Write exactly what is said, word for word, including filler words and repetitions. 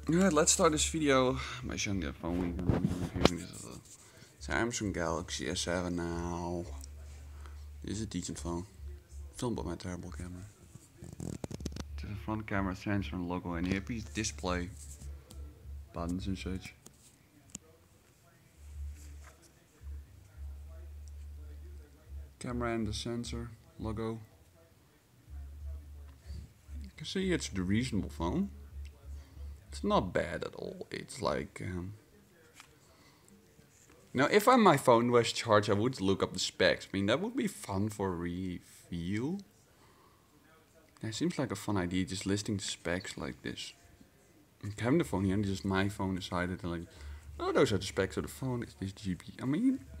Alright, let's start this video by showing the phone we're gonna be reviewing. This is a Samsung Galaxy S seven now. This is a decent phone. Filmed by my terrible camera. It has a front camera, sensor and logo and here piece display. Buttons and such. Camera and the sensor, logo. You can see it's the reasonable phone. It's not bad at all. It's like um, now if I, my phone was charged, I would look up the specs. I mean, that would be fun for a review. Yeah, it seems like a fun idea, just listing the specs like this. And having the phone here and just my phone decided to like, oh, those are the specs of the phone. It's this G B. I mean,